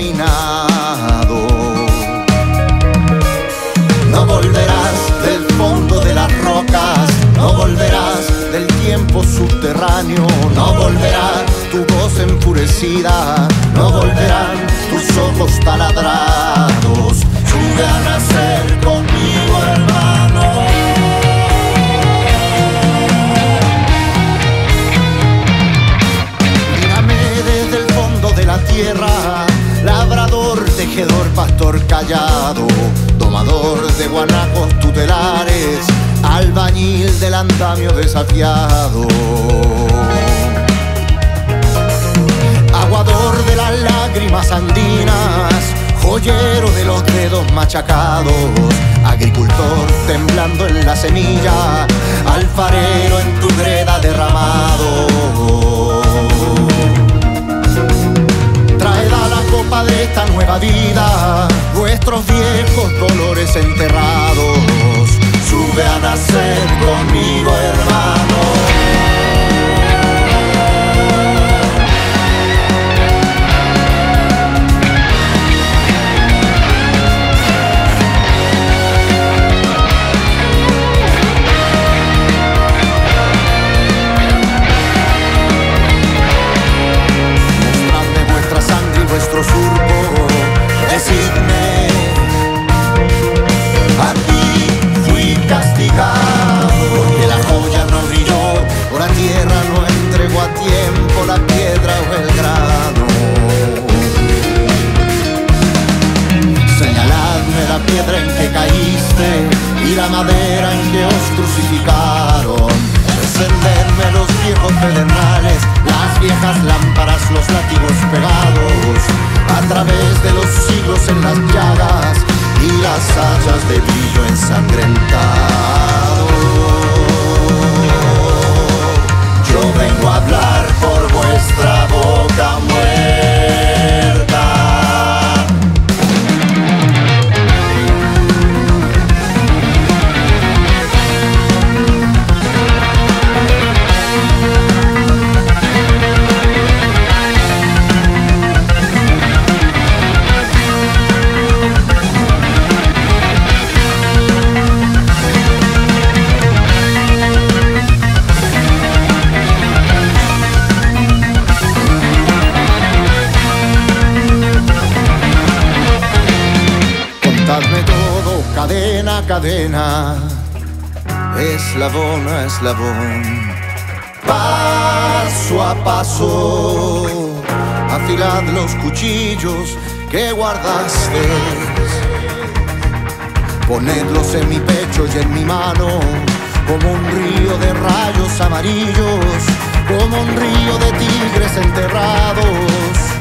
terminado. No volverás del fondo de las rocas, no volverás del tiempo subterráneo, no volverá tu voz enfurecida, no volverán tus ojos taladrados. Sube a nacer conmigo, hermano. Mírame desde el fondo de la tierra, labrador, tejedor, pastor callado, domador de guanacos tutelares, albañil del andamio desafiado, aguador de las lágrimas andinas, joyero de los dedos machacados, agricultor temblando en la semilla, alfarero en tu greda derramado. Traed a la copa de esta nueva vida vuestros viejos dolores enterrados. Sube a nacer conmigo, hermano. Vuestro surco, decidme, aquí fui castigado, porque la joya no brilló, o la tierra no entregó a tiempo la piedra o el grano. Señaladme la piedra en que caíste y la madera en que os crucificaron. Encendedme los viejos pedernales, las viejas lámparas, los látigos pegados a través de los siglos en las llagas y las hayas de brillo ensangrentado. Yo vengo a hablar por vuestra boca muerta. Contadme todo, cadena a cadena, eslabón a eslabón, paso a paso. Afilad los cuchillos que guardasteis, ponedlos en mi pecho y en mi mano, como un río de rayos amarillos, como un río de tigres enterrados.